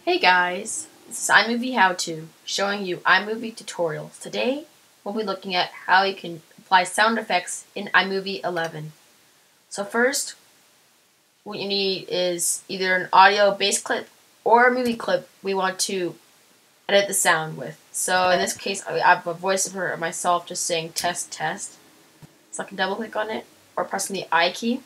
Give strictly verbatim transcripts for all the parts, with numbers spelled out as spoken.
Hey guys, this is iMovie How To, showing you iMovie tutorials. Today, we'll be looking at how you can apply sound effects in iMovie eleven. So first, what you need is either an audio bass clip or a movie clip we want to edit the sound with. So in this case, I have a voiceover of myself just saying test, test. So I can double click on it or pressing the I key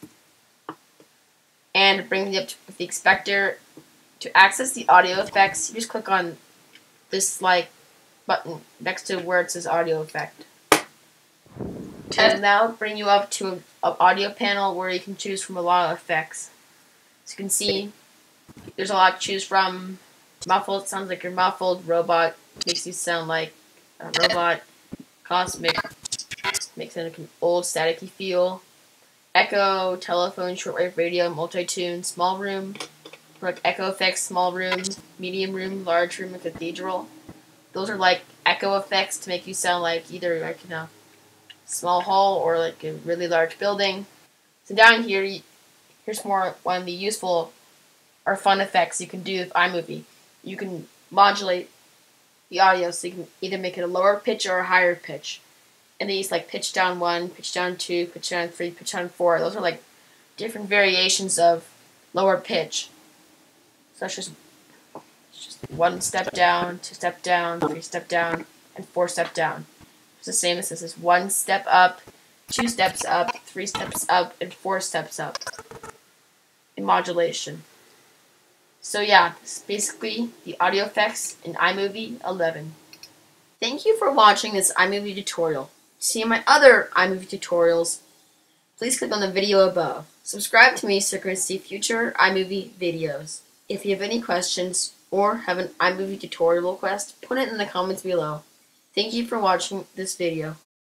and bring it up with the expector. To access the audio effects, you just click on this like button next to where it says audio effect. And now bring you up to an audio panel where you can choose from a lot of effects. As you can see, there's a lot to choose from. Muffled sounds like you're muffled. Robot makes you sound like a robot. Cosmic makes it like an old staticky feel. Echo, telephone, shortwave radio, multi-tune, small room. Like echo effects, small room, medium room, large room, and cathedral. Those are like echo effects to make you sound like either like in a small hall or like a really large building. So down here, here's more one of the useful or fun effects you can do with iMovie. You can modulate the audio so you can either make it a lower pitch or a higher pitch. And these like pitch down one, pitch down two, pitch down three, pitch down four. Those are like different variations of lower pitch. So it's just, it's just one step down, two step down, three step down, and four step down. It's the same as this is one step up, two steps up, three steps up, and four steps up in modulation. So yeah, this is basically the audio effects in iMovie eleven. Thank you for watching this iMovie tutorial. To see my other iMovie tutorials, please click on the video above. Subscribe to me so you can see future iMovie videos. If you have any questions or have an iMovie tutorial request, put it in the comments below. Thank you for watching this video.